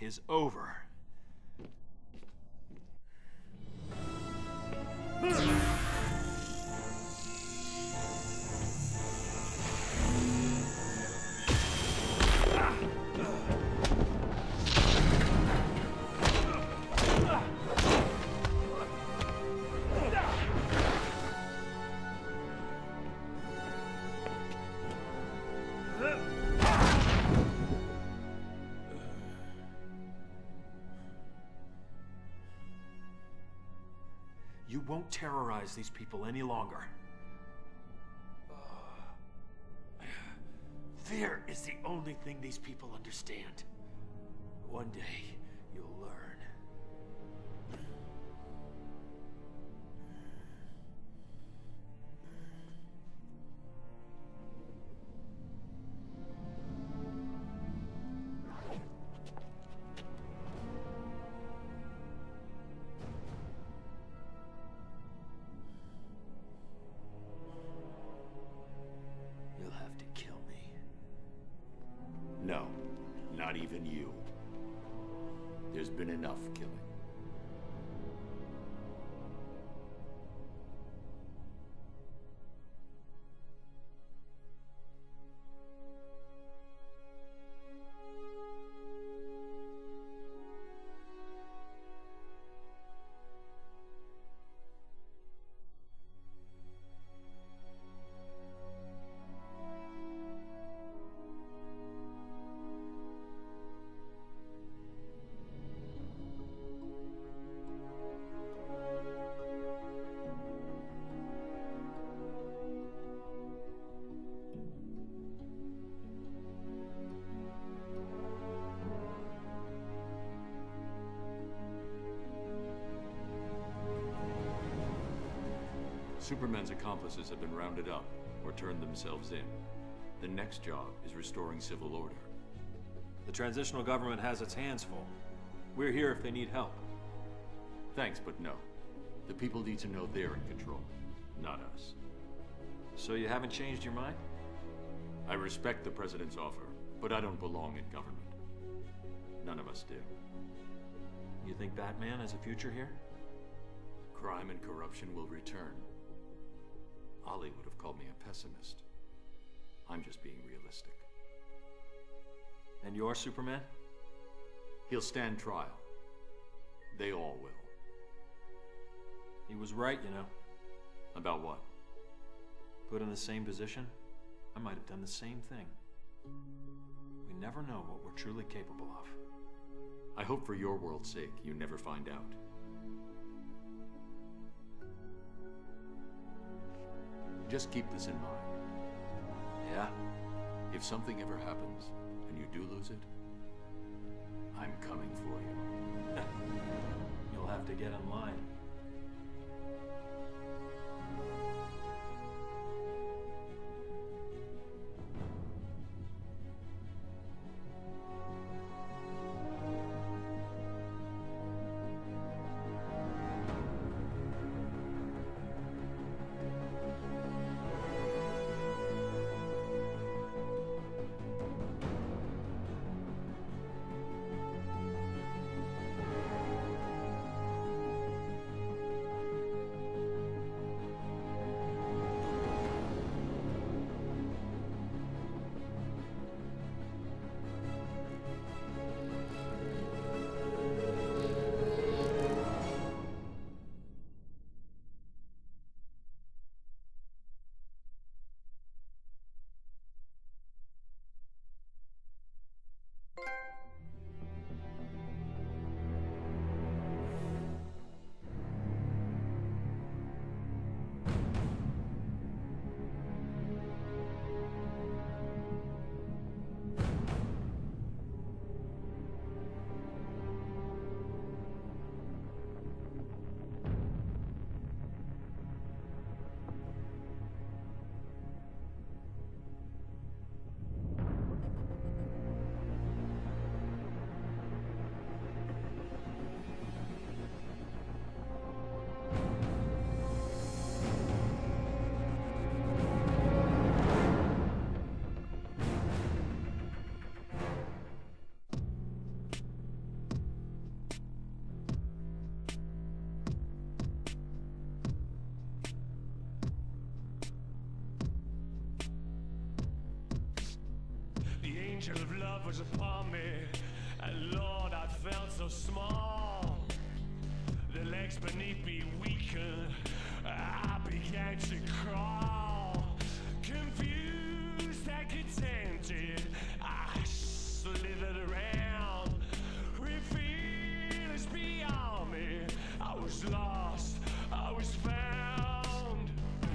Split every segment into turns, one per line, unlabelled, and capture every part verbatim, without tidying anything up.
is over. You won't terrorize these people any longer. Uh, fear is the only thing these people understand. One day, you'll learn.
No, not even you. There's been enough killing. Superman's accomplices have been rounded up, or turned themselves in. The next job is restoring civil order.
The transitional government has its hands full. We're here if they need help.
Thanks, but no. The people need to know they're in control, not us.
So you haven't changed your mind?
I respect the president's offer, but I don't belong in government. None of us do.
You think Batman has a future here?
Crime and corruption will return. Ollie would have called me a pessimist. I'm just being realistic.
And you're Superman?
He'll stand trial. They all will.
He was right, you know.
About what?
Put in the same position, I might have done the same thing. We never know what we're truly capable of.
I hope for your world's sake you never find out. Just keep this in mind.
Yeah?
If something ever happens, and you do lose it, I'm coming for you.
You'll have to get in line.
angel of love was upon me, and Lord, I felt so small. The legs beneath me weakened, I began to crawl. Confused and contented, I slithered around. With feelings beyond me, I was lost, I was found.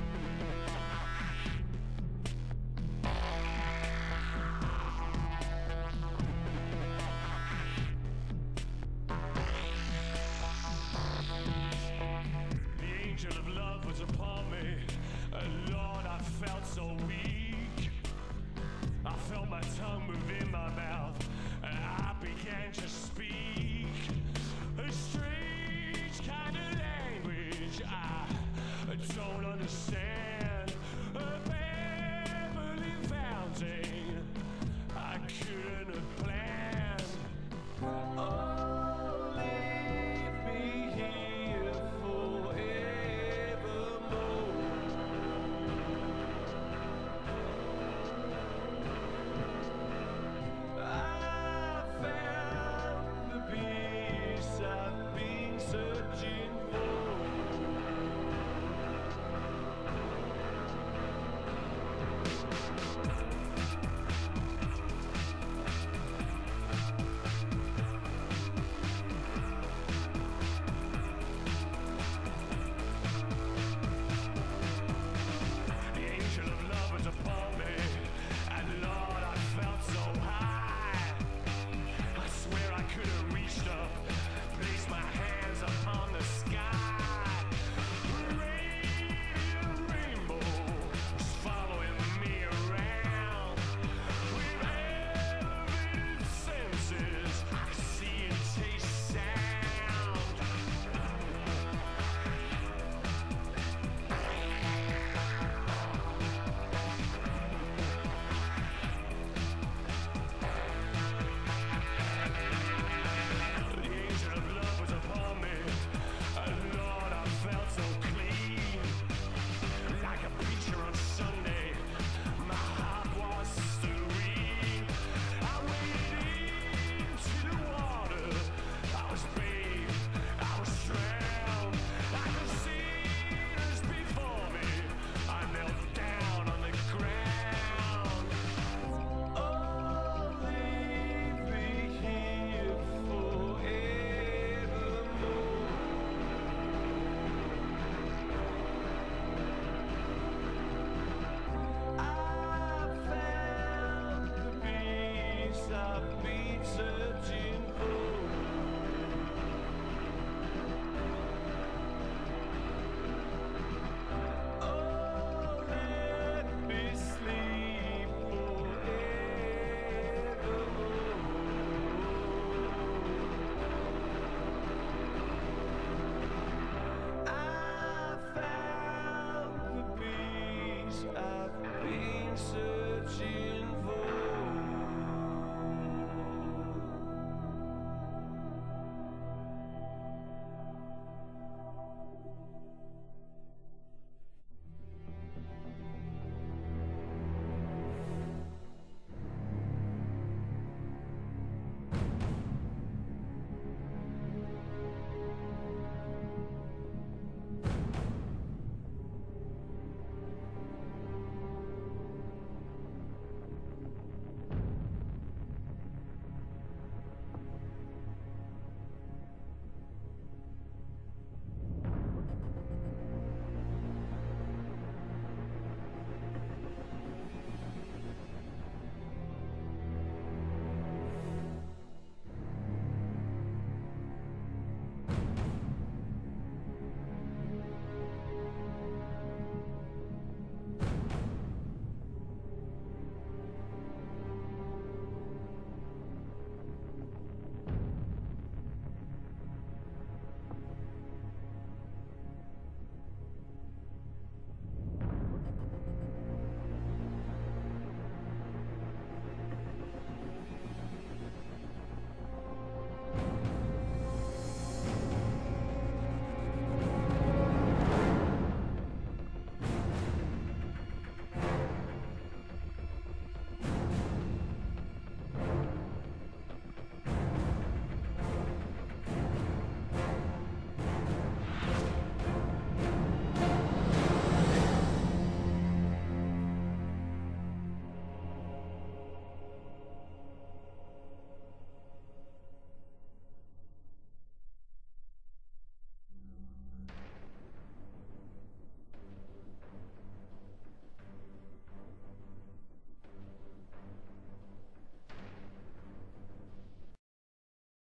The angel of love was upon me, and Lord, I felt so weak. I felt my tongue move in my mouth, and I began to speak a strange kind of language I don't understand.